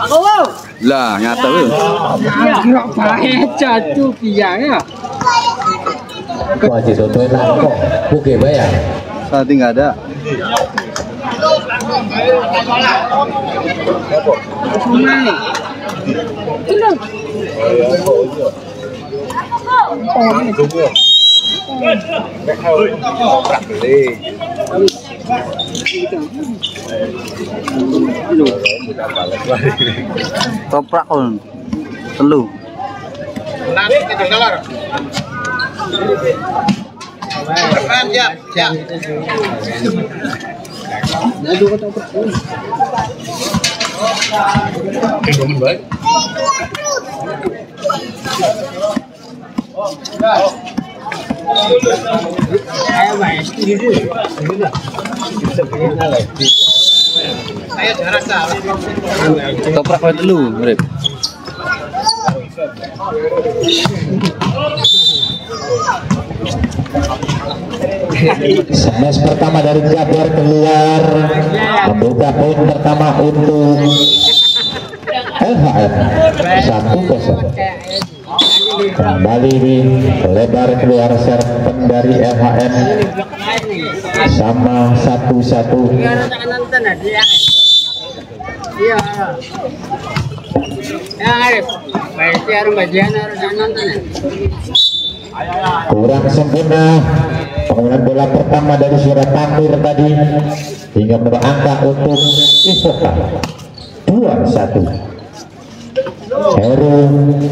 Lah, nyata lu. Enggak baik jatuh biaya. Wajib sotoy kok. Oke, bayar. Saat ini nggak ada. Toprak on telu. Toprak on telu, Rip. Smash pertama dari Jabar keluar, membuka poin pertama untuk LHM 1-0. Kembali lebar keluar serven dari LHM sama 1-1. Kurang sempurna penggunaan bola pertama dari Suara Tamir tadi hingga menambah angka untuk Ivoka 2-1. Heru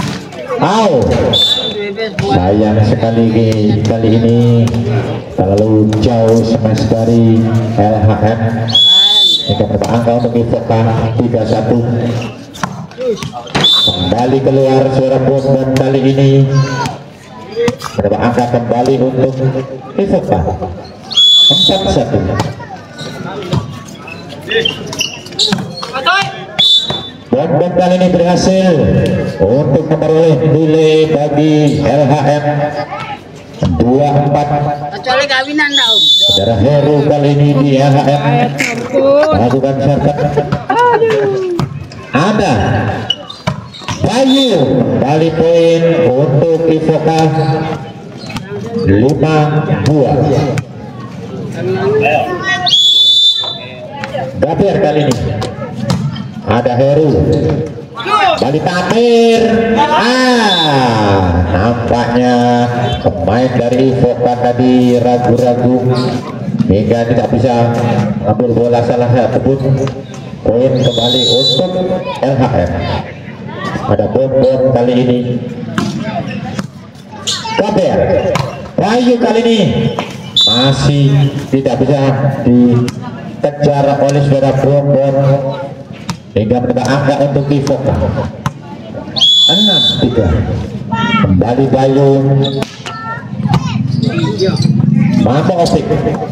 sayang sekali kali ini terlalu jauh smash dari LHM hingga menambah angka untuk Ivoka 3-1. Kembali keluar Suara Bom dan kali ini menambah angka kembali untuk Ivoka 4-1. Bom kali ini berhasil untuk memperoleh nilai bagi LHM 2-4. Kecuali kawinan tau. Saudara Heru kali ini di LHM melakukan serve. Ada Bayu kembali poin untuk Ivoka 5-2. Gabir kali ini ada Heru balik Tamir. Nampaknya pemain dari Ivoka tadi ragu-ragu hingga tidak bisa ambil bola salah satu pun. Poin kembali untuk LHM. Ada bom kali ini. Gabir Bayu kali ini masih tidak bisa dikejar oleh saudara bom hingga menambah angka untuk Ivoka 6-3. Kembali Bayu mampu opik.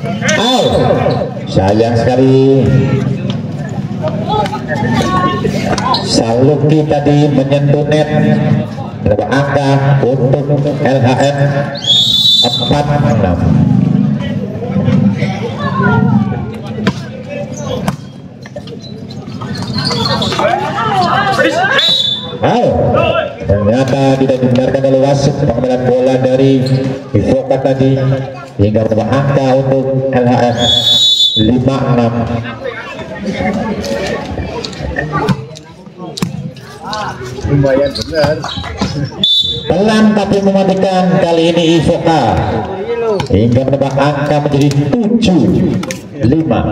Sayang sekali Saluki tadi menyentuh net. Menambah angka untuk LHM 4-6. Ternyata tidak dibenarkan oleh wasit pengambilan bola dari Ivoka tadi hingga menambah angka untuk LHM 5-6. Lumayan benar. Pelan tapi mematikan kali ini Ivoka hingga menambah angka menjadi 7-5.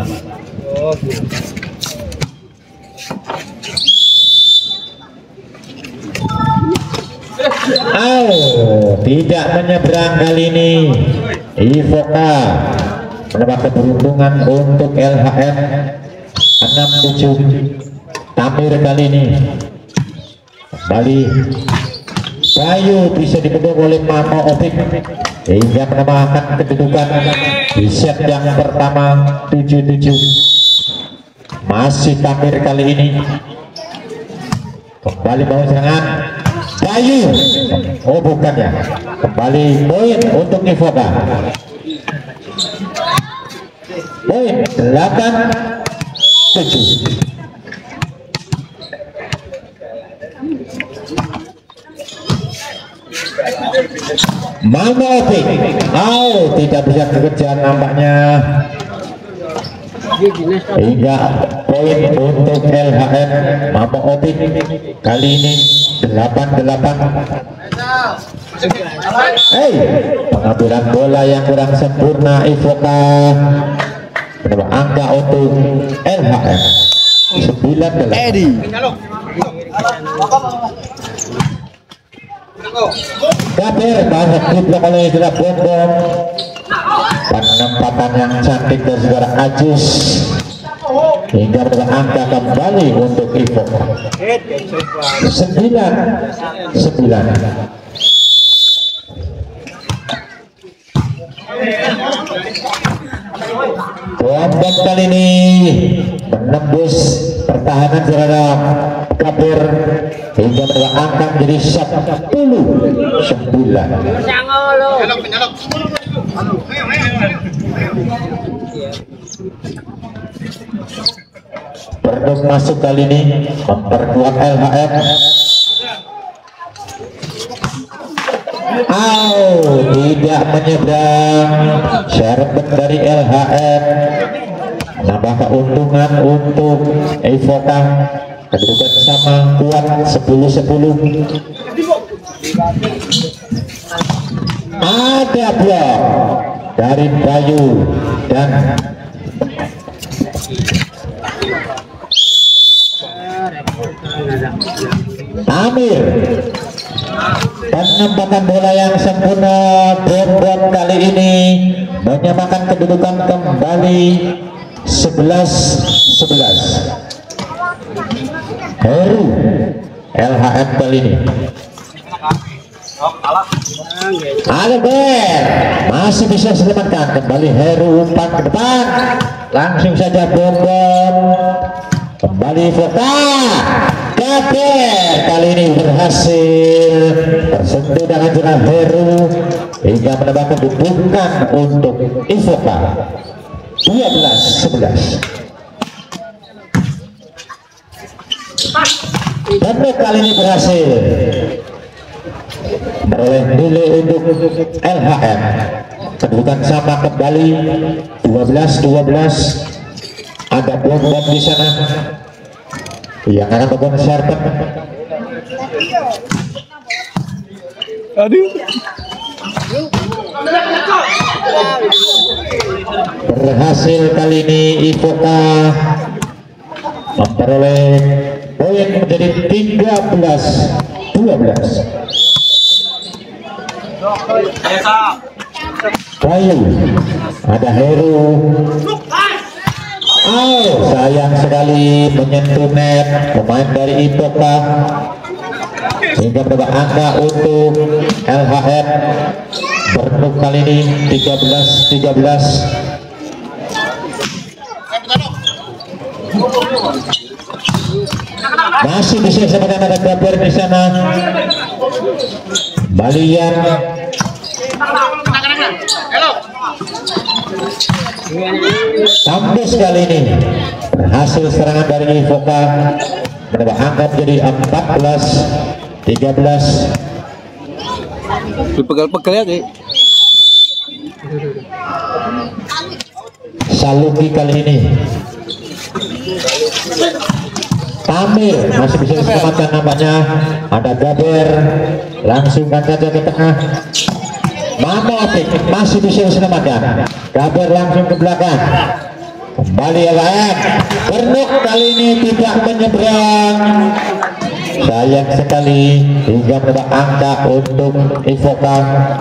Tidak menyeberang kali ini Ivoka menambah keberuntungan untuk LHM 6-7. Tamir kali ini kembali Bayu bisa dipedung oleh Mama Opik hingga menambahkan kedudukan di set yang pertama 7-7. Masih Tamir kali ini kembali mau serangan Bayu. Oh bukan ya, kembali poin untuk Ivoka. Poin 8-7. Mama Opik, tidak bisa bekerja nampaknya. Hingga poin untuk LHM Mama Opik kali ini 8-8. Pengambilan bola yang kurang sempurna Ivoka. Berapa angka untuk LHM 9-8. Gaber banyak diblok oleh Indra Bom. Penempatan yang cantik dari saudara Ajis hingga berangka kembali untuk Ivoka 9-9. Bom kali ini menembus pertahanan saudara Kabur hingga berangkat menjadi 10-9. Berdus masuk kali ini memperkuat LHM. Tidak menyeberang, servet dari LHM, nambah keuntungan untuk Ivoka. Kedudukan sama kuat 10-10. Ada blok dari Bayu dan Amir. Penempatan bola yang sempurna Bom kali ini menyamakan kedudukan kembali 11-11. Heru LHM kali ini. Albert masih bisa selamatkan kembali. Heru umpan ke depan, langsung saja Bom kembali Ivoka. Gaber kali ini berhasil tersentuh dengan jenah Heru hingga menambah kedudukan untuk Ivoka 12-11. Dan kali ini berhasil beroleh nilai untuk LHM. Kedudukan sama kembali 12-12. Ada Bom di sana yang akan melakukan servet. Berhasil kali ini Ivoka memperoleh poin menjadi 13-12. Bayu, ada Heru. Sayang sekali menyentuh net pemain dari Ivoka hingga berubah angka untuk LHM. Bernuk kali ini 13-13. Masih bisa sebenarnya ada Gaber di sana. Balian. Tembus kali ini berhasil serangan dari Ivoka menambah angka menjadi 14-13. Dipegal-pegal ya Ki. Saluki kali ini. Tamir masih bisa diselamatkan nampaknya. Ada Gaber, langsungkan saja ke tengah. Mama Opik masih bisa diselamatkan. Gaber langsung ke belakang. Kembali LHM. Bernuk kali ini tidak menyeberang. Sayang sekali hingga menambah angka untuk Ivoka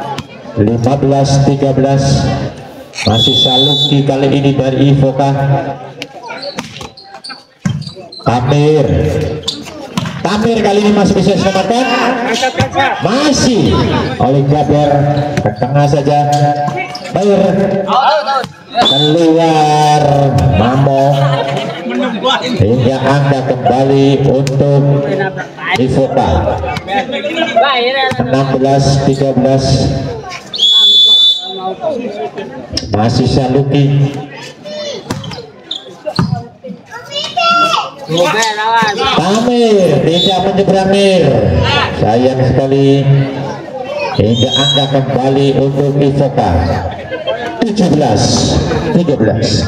15-13. Masih Saluki kali ini dari Ivoka. Tamir kali ini masih bisa diselamatkan. Masih oleh Gaber ke tengah saja. Keluar Mamo hingga angka kembali untuk Ivoka 16-13. Masih Saluki. Tamir tidak menyeberangi, sayang sekali. Hingga angka kembali untuk Ivoka 17-13.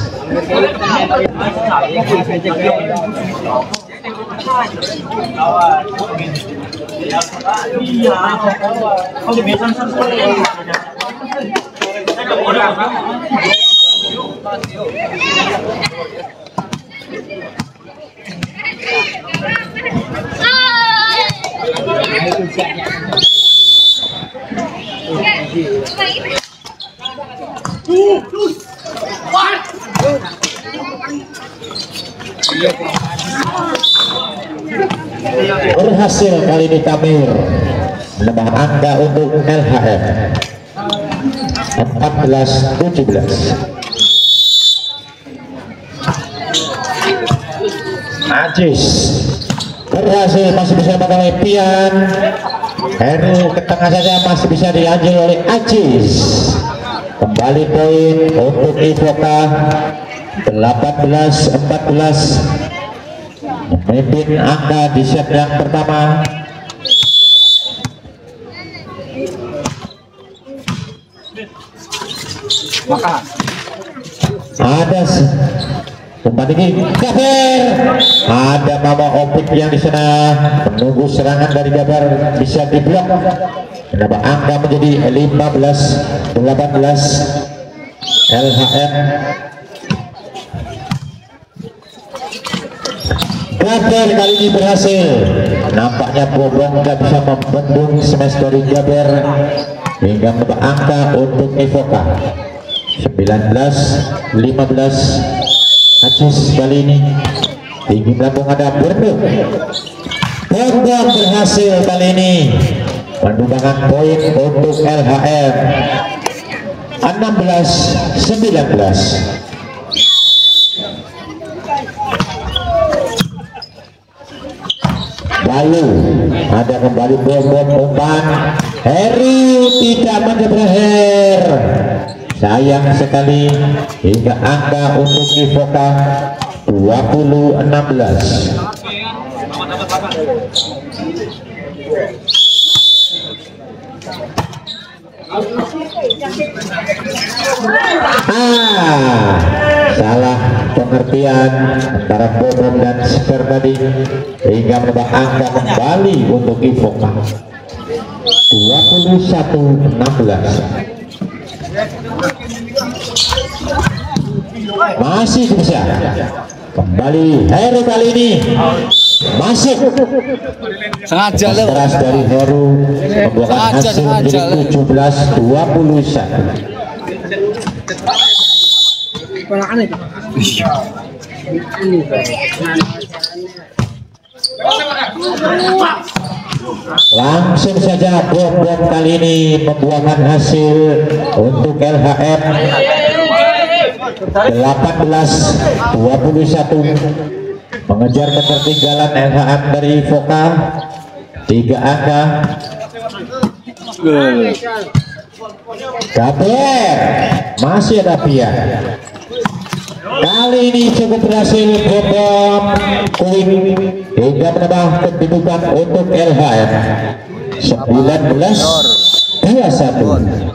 Berhasil kali ini Tamir menambah angka untuk LHM 14-17. Ajis berhasil, masih bisa mengalami Pian. Heru ke tengah saja, masih bisa diambil oleh Ajis. Kembali poin untuk Ivoka 18-14, memimpin angka di set yang pertama. Maka Ada umpan tinggi, Gaber. Ada Mama Opik yang di sana menunggu serangan dari Gaber, bisa diblok. Menambah angka menjadi 15-18 LHM. Gaber kali ini berhasil. Nampaknya Bobong tidak bisa membendung smash dari Gaber hingga menambah angka untuk Ivoka 19-15. Ajis kali ini tinggi melambung, ada Bordong. Bordong berhasil kali ini menumbangkan poin untuk LHM 16-19. Lalu ada kembali bom umpan. Heru tidak menyeber. Sayang sekali, hingga angka untuk Ivoka 20-16. Salah pengertian antara Bobom dan Super tadi hingga menambah angka kembali untuk Ivoka 21-16. Masih bisa kembali Heru kali ini masuk sengaja loh. keras dari Heru membuahkan hasil menjadi 17-21. Langsung saja bom kali ini membuahkan hasil untuk LHM 18-21, mengejar ketertinggalan LHM dari Ivoka 3 angka. Gaber masih ada Pia. Kali ini cukup berhasil bom koin hingga menambah kedudukan untuk LHM 19-21.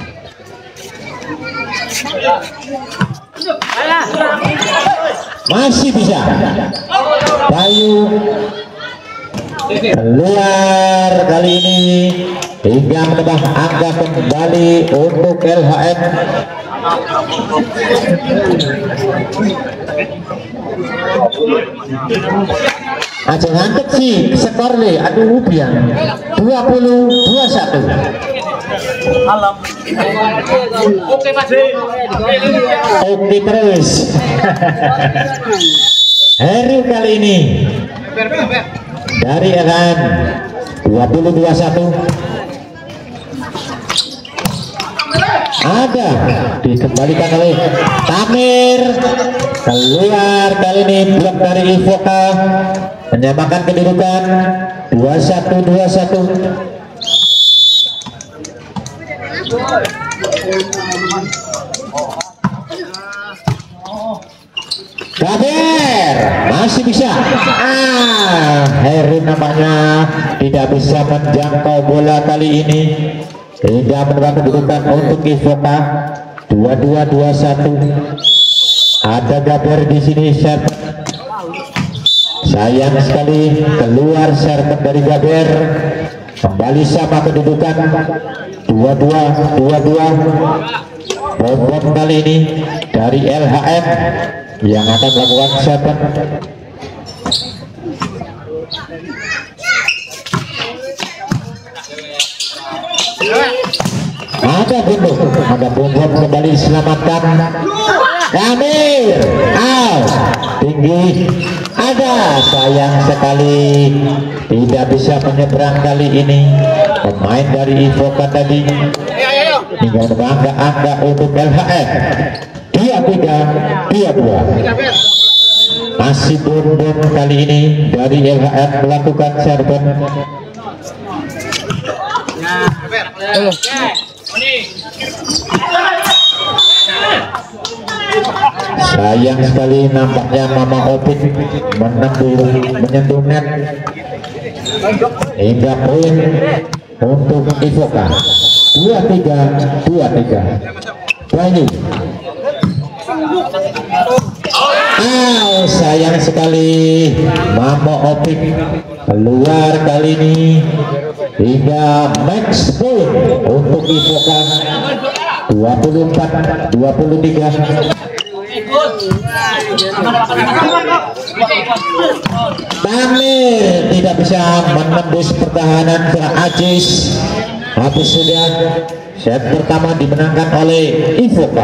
Masih bisa Bayu keluar kali ini hingga menambah angka kembali untuk LHM. Aja ngantuk sih skor nih, aduh biang 20-21. Oke Mas. Oke terus. Heru kali ini dari LHM 20-21. Ada dikembalikan oleh Tamir, keluar kali ini blok dari Ivoka menyamakan kedudukan 21-21. Kader masih bisa. Heru namanya tidak bisa menjangkau bola kali ini, hingga mendapat kedudukan untuk Ivoka 22-21. Ada Gaber di sini, serve. Sayang sekali keluar serve dari Gaber. Kembali sama kedudukan 22-22. Bom kali ini dari LHM yang akan melakukan serve. Ada bom kembali diselamatkan. Kamir out tinggi, ada, sayang sekali tidak bisa menyeberang kali ini pemain dari Ivoka tadi, hingga angka untuk LHM 3-3, 2-2. Masih bom kali ini dari LHM melakukan serve. Sayang sekali nampaknya Mama Opik menyentuh net, hingga poin untuk Ivoka 23-23. Banyu. Sayang sekali Mama Opik keluar kali ini, hingga max point untuk Ivoka 24-23. Tamir tidak bisa menembus pertahanan ke Ajis. Habis sudah set pertama dimenangkan oleh Ivoka.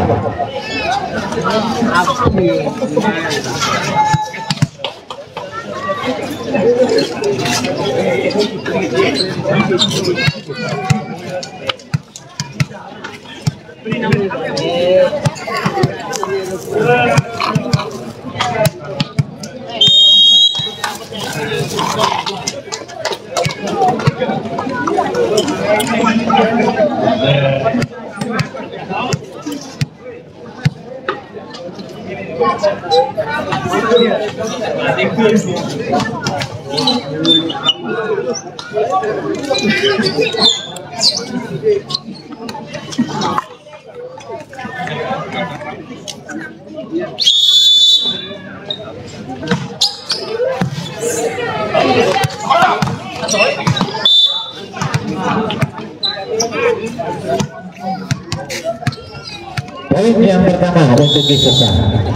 Poin yang pertama untuk Ivoka.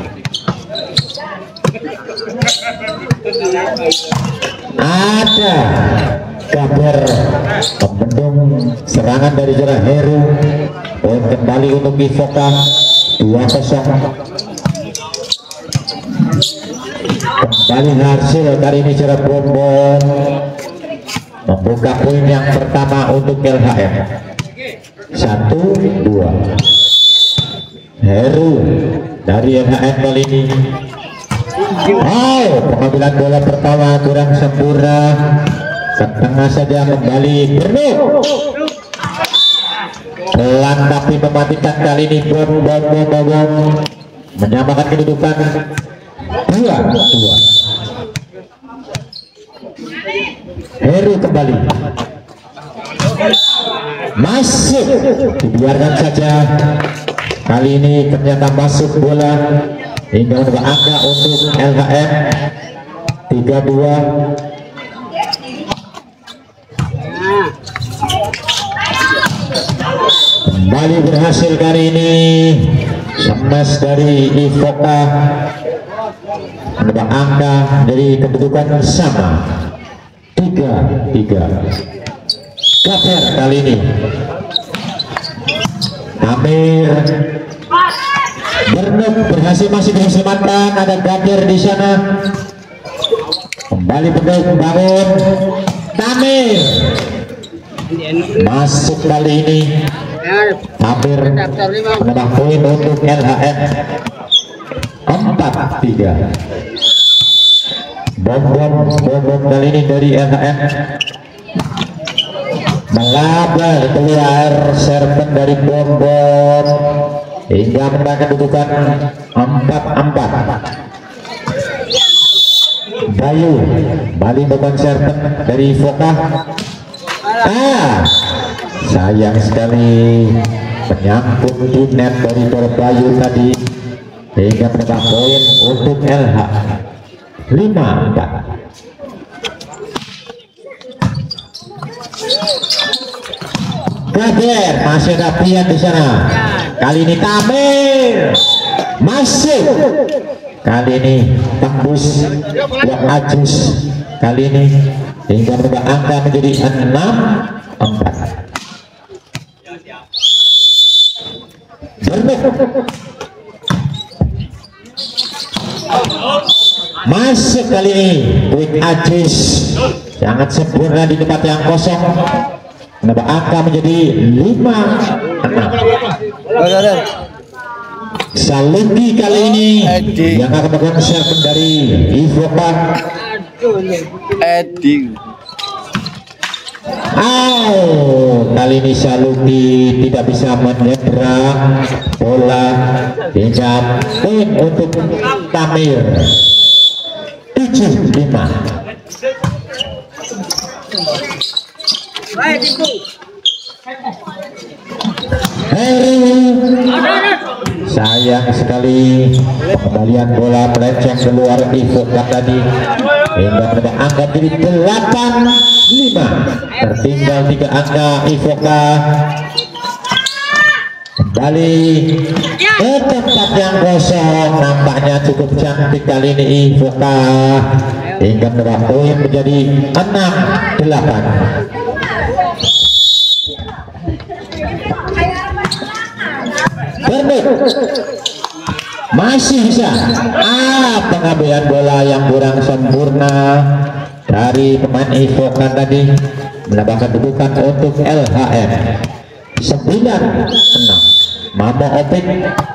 Ada Gaber membendung serangan dari jarak Heru. Poin kembali untuk Ivoka 2-0. Kembali hasil kali ini jarak Bonbon membuka poin yang pertama untuk LHM 1-2. Heru dari LHM kali ini. Pengambilan bola pertama kurang sempurna, ke tengah saja kembali Bernuk. Pelan tapi mematikan kali ini. Bom menyamakan kedudukan 2-2. Heru kembali masuk, dibiarkan saja. Kali ini ternyata masuk bola, hingga menambah angka untuk LHM 3-2. Kembali berhasil kali ini smash dari Ivoka, menambah angka dari kedudukan sama 3-3. Gaber kali ini. Amir Bernuk berhasil, masih diselamatkan. Ada Gaber di sana. Kembali Bernuk bangun. Tamir masuk kali ini. Amir menambah poin untuk LHM 4-3. Bom kali ini dari LHM melabrak keluar serven dari Bonbon, hingga menambah kedudukan 4-4. Bayu kembali beban serten dari Foka. Sayang sekali menyangkut di net dari Bayu tadi, hingga mendapat poin untuk LH 5-4. Kader masih ada Pian di sana. Kali ini Tamir masih. Kali ini tembus yang Ajus. Kali ini hingga berubah angka menjadi 6-4. Masuk kali ini Quick Ajus sangat sempurna di tempat yang kosong, menambah angka menjadi 5-6. Saluki kali ini yang akan melakukan serve dari Ivoka. Kali ini Saluki tidak bisa menyeberang bola, hingga poin untuk Tamir 7-5. Sayang sekali pengembalian bola melenceng keluar Ivoka tadi, hingga pada angka jadi 8-5. Tertinggal 3 angka Ivoka. Kembali ke tempat yang kosong, nampaknya cukup cantik kali ini Ivoka, hingga menambah poin menjadi 6-8. Bernuk masih bisa. Pengambilan bola yang kurang sempurna dari pemain Ivoka tadi, menambahkan kedudukan untuk LHM 9-6. Mamo Opik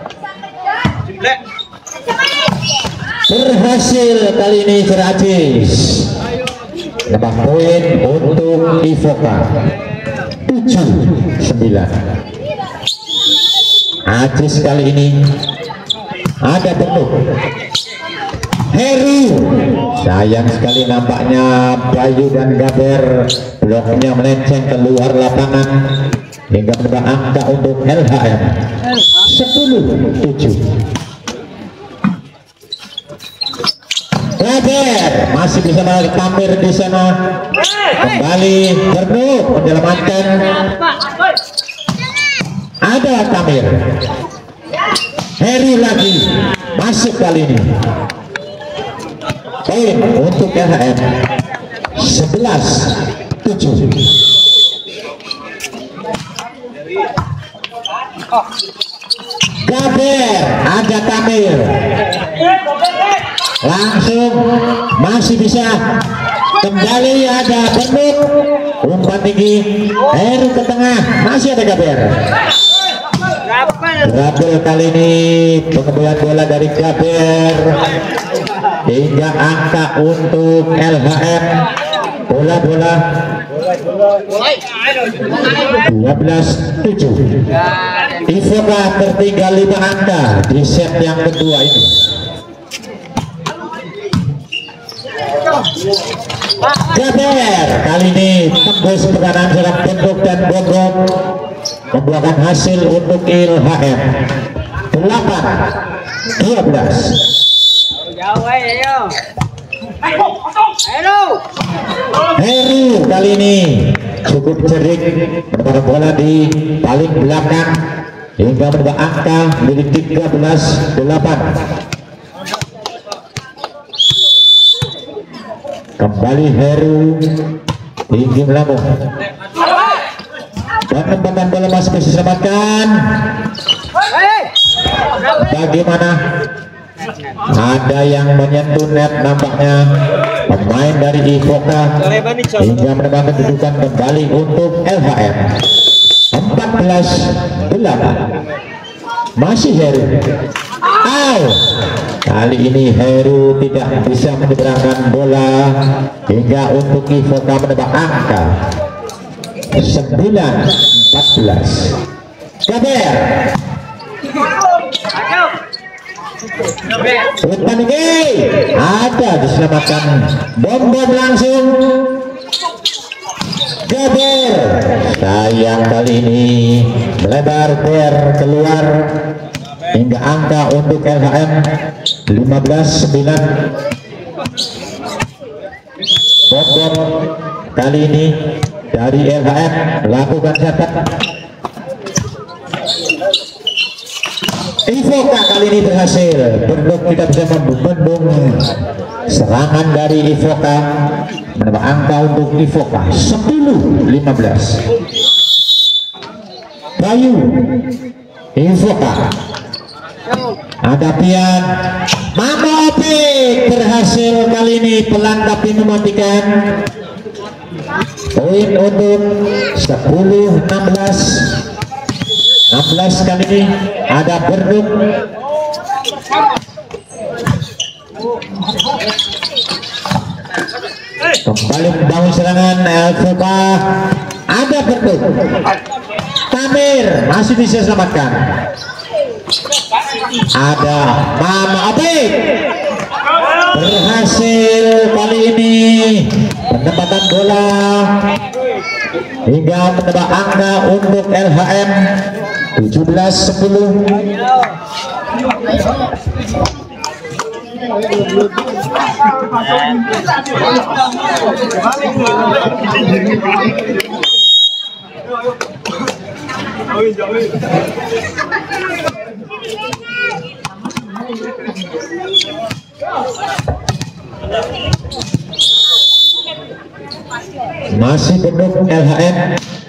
berhasil kali ini Serajis, menambah poin untuk Ivoka 7-9. Ajis kali ini ada penuh Heru. Sayang sekali nampaknya Bayu dan Gaber bloknya melenceng keluar lapangan, hingga menambah angka untuk LHM 10-7. Gaber masih bisa menarik Tamir di sana. Kembali Bernuk menyelamatkan. Ada Tamir. Heri lagi masuk kali ini. Poin untuk LHM 11-7. Gaber, ada Tamir. Langsung masih bisa. Kembali ada Bernuk. Umpan tinggi. Heru ke tengah. Masih ada Gaber. Rapel kali ini pengembangan bola dari Gaber, hingga angka untuk LHM. Bola 12-7. Ivoka tertinggal 5 angka di set yang kedua ini. Gaber kali ini tembus tekanan serang Benduk dan Bogor, membuahkan hasil untuk LHM 8-12. Heru kali ini cukup cerik, mendapat bola di paling belakang, hingga menambah angka menjadi 13-8. Kembali Heru tinggi melambung, dan umpan bola masih bisa diselamatkan. Bagaimana? Ada yang menyentuh net nampaknya, pemain dari Ivoka, hingga mendapatkan kedudukan kembali untuk LHM 14-8. Masih Heru. Kali ini Heru tidak bisa menyeberangkan bola, hingga untuk Ivoka menambah angka 9-14. Gaber Umpan ini ada diselamatkan, bom langsung Gaber. Sayang kali ini melebar keluar hingga angka untuk LHM 15-9. Bom kali ini dari LHM lakukan catat. Ivoka kali ini berhasil, Berdok tidak bisa membendung serangan dari Ivoka, menambah angka untuk Ivoka 10-15. Bayu Ivoka ada pian Mama Opik berhasil kali ini pelan tapi mematikan. Poin untuk 10-16 kali ini ada Berduk. Kembali membangun serangan Elvoka, ada Berduk. Tamir masih bisa selamatkan. Ada Mama Opik berhasil kali ini penempatan bola hingga menambah angka untuk LHM 17-10. Masih bentuk LHM.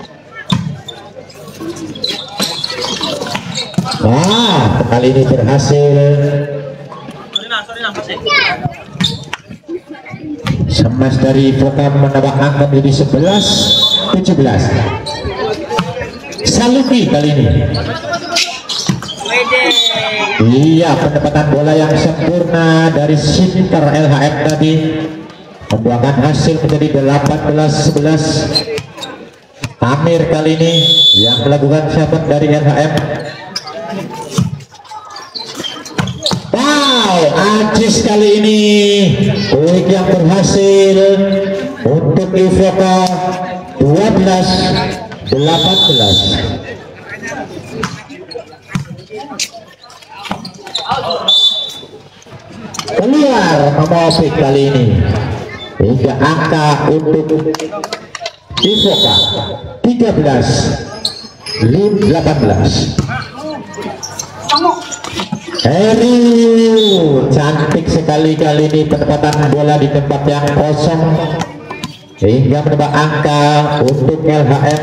Kali ini berhasil smash dari Ivoka menambah angka menjadi 11-17. Saluki kali ini. Iya, penempatan bola yang sempurna dari Sinter LHM tadi membuahkan hasil menjadi 18-11. Amir kali ini yang melakukan sahabat dari LHM. Wow, Ajis kali ini poin yang berhasil untuk Ivoka 12-18. Keluar Mama Opik kali ini hingga angka untuk Ivoka 13-18. Cantik sekali kali ini penempatan bola di tempat yang kosong hingga menambah angka untuk LHM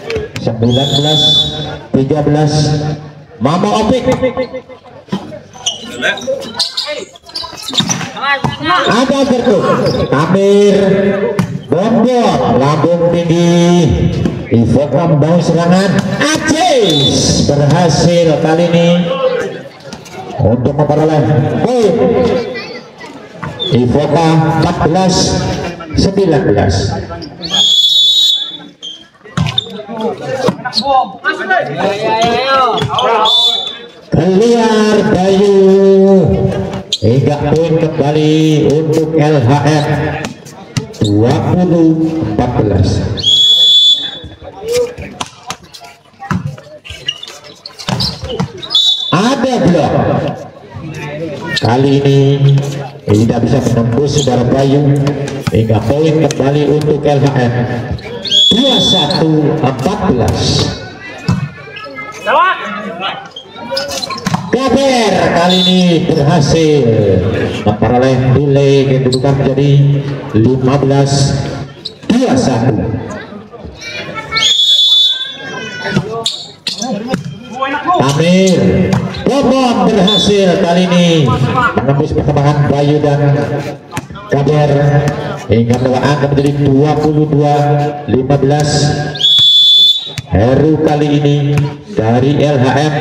19-13. Mama Opik ada Berduk. Amir Bondor lambung tinggi. Ivoka membangun serangan. Ajis berhasil kali ini untuk memperoleh poin. Ivoka 14-19. Keluar Bayu hingga poin kembali untuk LHM 20-14. Ada blok kali ini tidak bisa menembus saudara Bayu hingga poin kembali untuk LHM 21-14. Gaber kali ini berhasil memperoleh nilai kedudukan menjadi 15-21. Amir Bobon berhasil kali ini menembus perkembangan Bayu dan Gaber hingga angka menjadi 22-15. Heru kali ini dari LHM.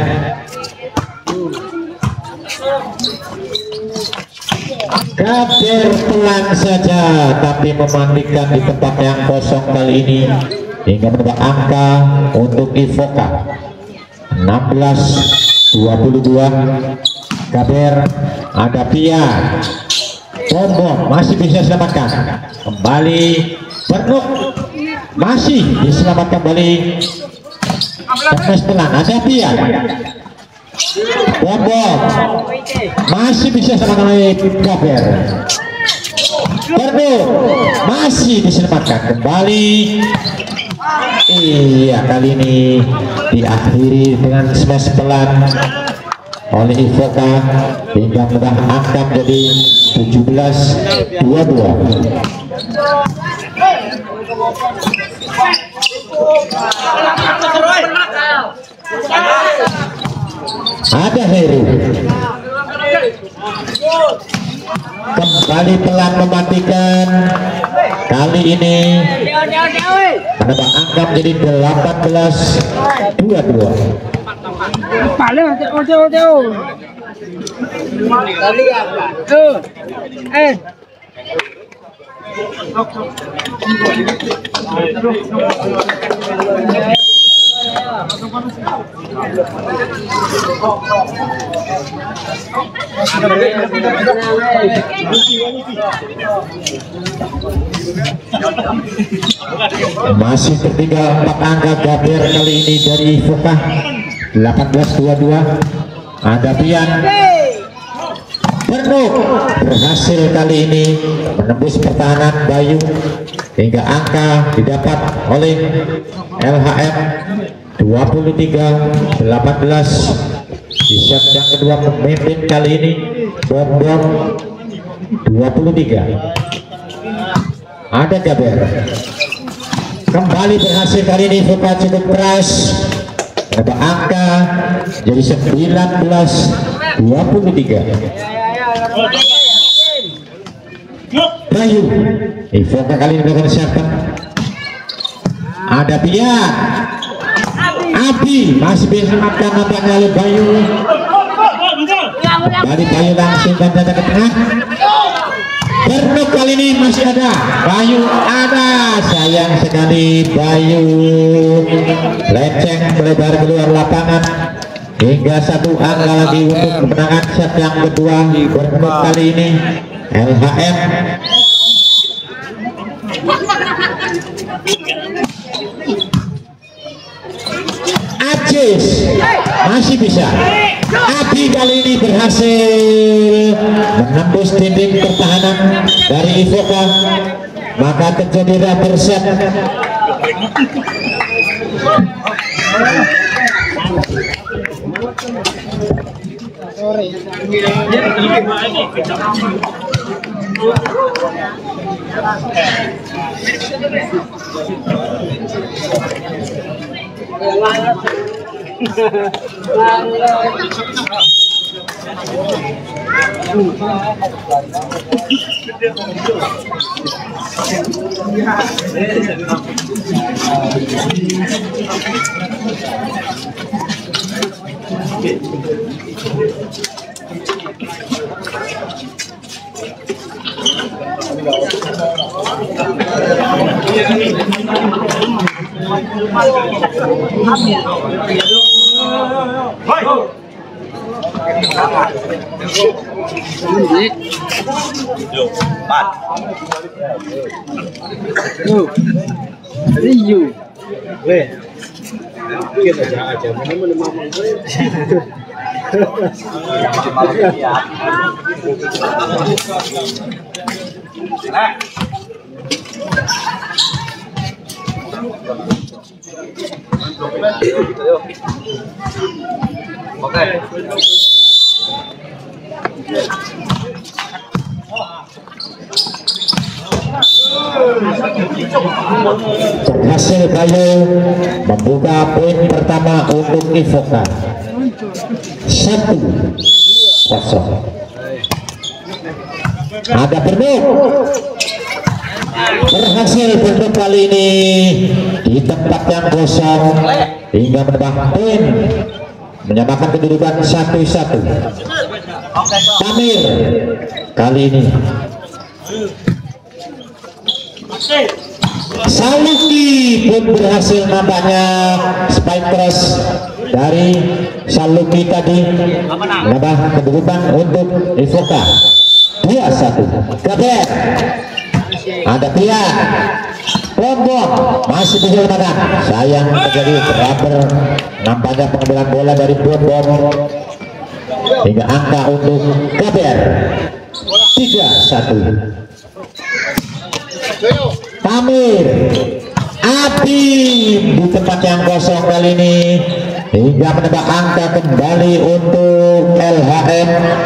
Gaber pelan saja tapi memandikan di tempat yang kosong kali ini hingga menambah angka untuk Ivoka 16-22. Gaber, ada Pia, Bombong masih bisa selamatkan. Kembali Bernuk masih diselamatkan kembali. Pelan ada Pia, Bombong masih bisa selamatkan oleh Gaber. Bernuk masih diselamatkan kembali. Iya, kali ini diakhiri dengan smash pelan oleh Ivoka hingga mudah angka menjadi 17-22. Ada Heru kembali pelan mematikan. Kali ini menambah angka menjadi 18-22. Masih tertinggal 4 angka Gaber kali ini dari Ivoka. 18-22. Ada Pian. Bernuk berhasil kali ini menembus pertahanan Bayu hingga angka didapat oleh LHM 23-18. Di set yang kedua pemimpin kali ini Bombong 23. Ada Gaber kembali berhasil kali ini. Ivoka cukup keras menambah angka jadi 19-23. Bayu Ivoka kali ini melakukan siapa? Ada Pia, Abi masih bisa makan nampaknya oleh Bayu. Kembali Bayu langsung dan ke tengah. Bernuk kali ini masih ada. Bayu ada. Sayang sekali Bayu leceng melebar keluar lapangan. Hingga 1 angka lagi untuk kemenangan set yang kedua. Bernuk kali ini LHM. Ajis masih bisa. Abi kali ini berhasil menembus dinding pertahanan dari Ivoka, maka terjadi rubber set. Berhasil Bayu membuka poin pertama untuk Ivoka 1-0. Ada Bernuk berhasil Bernuk kali ini di tempat yang kosong hingga menambah poin menyamakan kedudukan 1-1. Tamir kali ini Saluki pun berhasil nampaknya spike cross dari Saluki tadi menambah kedudukan untuk Evoka 2-1. Gaber ada pihak Bombong masih bisa menang, sayang terjadi rubber. Nampaknya pengambilan bola dari Bombong hingga angka untuk Gaber 3-1. Pamir Abim di tempat yang kosong kali ini hingga menambah angka kembali untuk LHM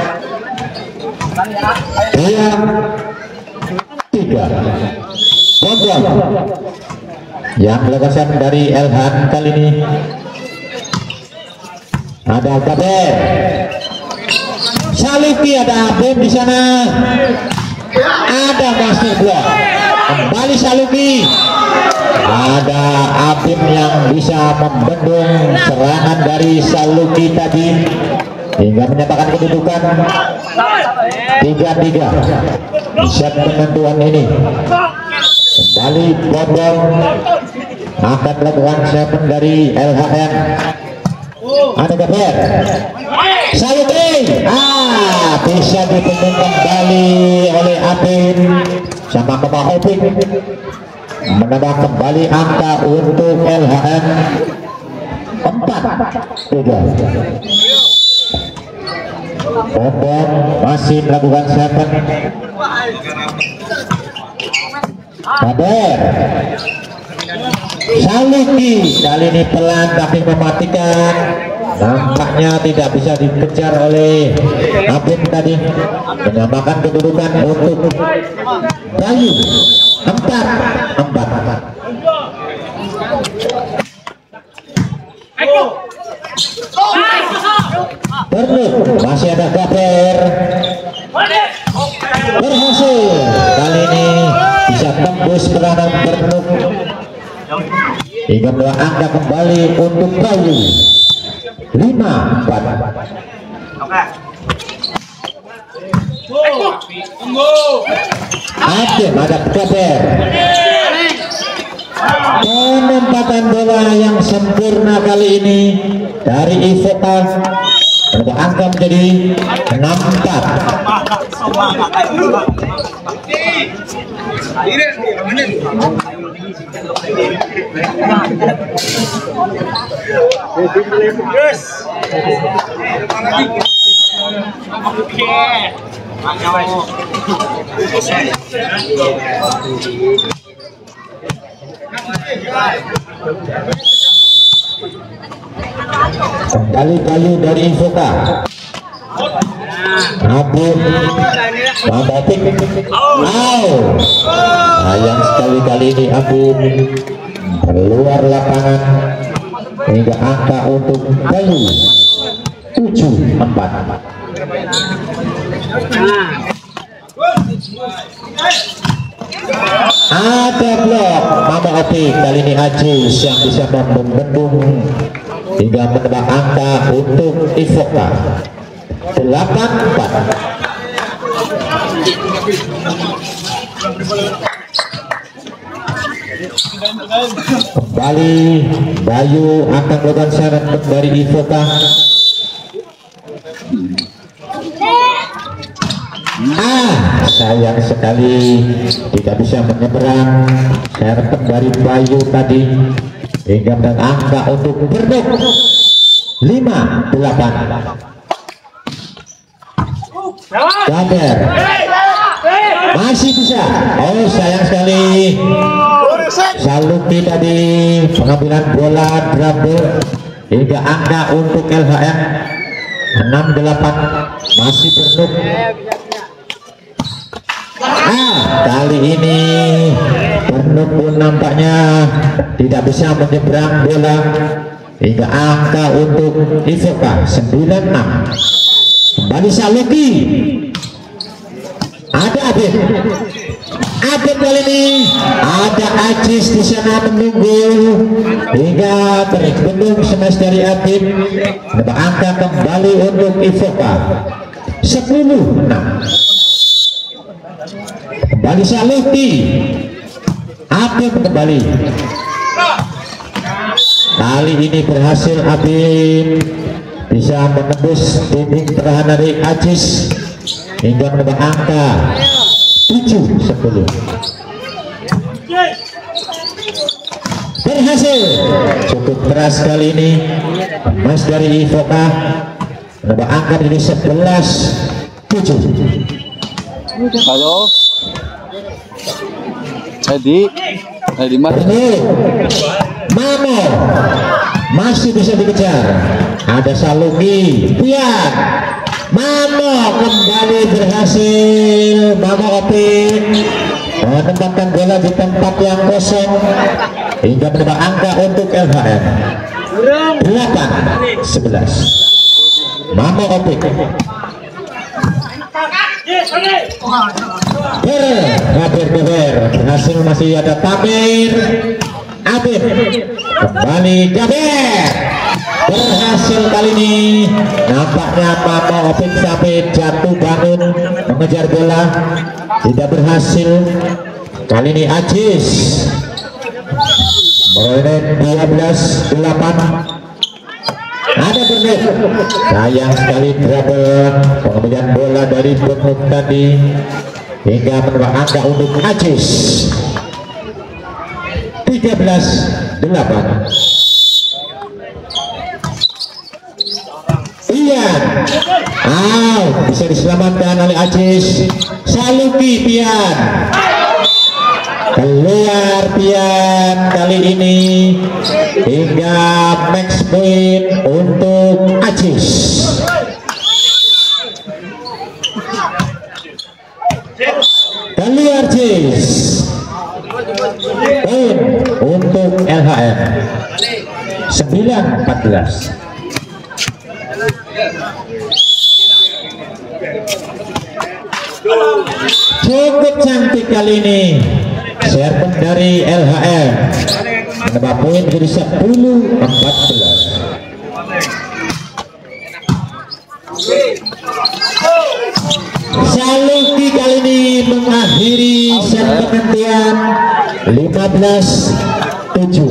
2-3. Bombong yang melakukan dari LHM kali ini ada Gaber, Saluki, ada Abim di sana, ada master block. Kembali Saluki, ada Abim yang bisa membendung serangan dari Saluki tadi hingga menyatakan kedudukan 3-3 di set penentuan ini. Kembali Bombong akan melakukan seven dari LHM. Ada Gaber, Saluki, bisa dibendung kembali oleh Abim sama Mama Opik, menambah kembali angka untuk LHM 4-3. Bombong masih melakukan seven. Gaber, Saluki kali ini pelan tapi mematikan, nampaknya tidak bisa dikejar oleh Abim tadi, menambahkan kedudukan untuk Bayu 4-4. Bernuk masih ada Gaber, berhasil kali ini bisa tembus peranan Bernuk hingga membawa angka kembali untuk Bayu 5-4. Ada Gaber, penempatan bola yang sempurna kali ini dari Evoka, menambah angka menjadi 6-4. Kembali Bayu dari Evoka. Abim Mabatik, sayang sekali kali ini Abim keluar lapangan hingga angka untuk Bayu 7-4. Ada blok Mama Opik, kali ini Ajus yang bisa membendung hingga menambah angka untuk Evoka 8-4. Kembali Bayu akan melakukan syarat dari Evoka. Sayang sekali tidak bisa menyeberang syarat dari Bayu tadi hingga menang angka untuk Bernuk 5-8. Gaber masih bisa, sayang sekali Saluki tadi pengambilan bola dribble hingga angka untuk LHM 6-8. Masih Bernuk. Kali ini Bernuk pun nampaknya tidak bisa menyeberang bola hingga angka untuk Evoka 9-6. Kembali Saluki, ada Abim kali ini, ada Ajis di sana menunggu hingga terbendung smash dari Abim, menambah angka kembali untuk Evoka 10-6. Kembali Saluki, Abim kembali. Kali ini berhasil Abim bisa menembus dinding pertahanan dari Ajis hingga menambah angka 7-10. Berhasil, cukup keras kali ini Mas dari Ivoka menambah angka dari 11-7. Halo. Edi Mas. Ini Mamo masih bisa dikejar. Ada Saluki, Pian. Mamo kembali berhasil. Mamo Opik menempatkan bola di tempat yang kosong hingga menambah angka untuk LHM 8-11. Mamo Opik berhasil, masih ada Tamir. Abim kembali Gaber berhasil kali ini. Nampaknya Mamo Opik sampai jatuh bangun mengejar bola, tidak berhasil. Kali ini Ajis meroleh 12-8. Ada Bernut, sayang sekali double pengambilan bola dari Bernut tadi hingga menambah angka untuk Ajis 13-8. Iya, bisa diselamatkan oleh Ajis. Saluki Pian keluar, Pian kali ini hingga max point untuk Ajis. Keluar Ajis, poin untuk LHM 9-14. Cukup cantik kali ini serve dari LHM menambah poin jadi 10-14. Saluki kali ini mengakhiri serve penghentian 15-7.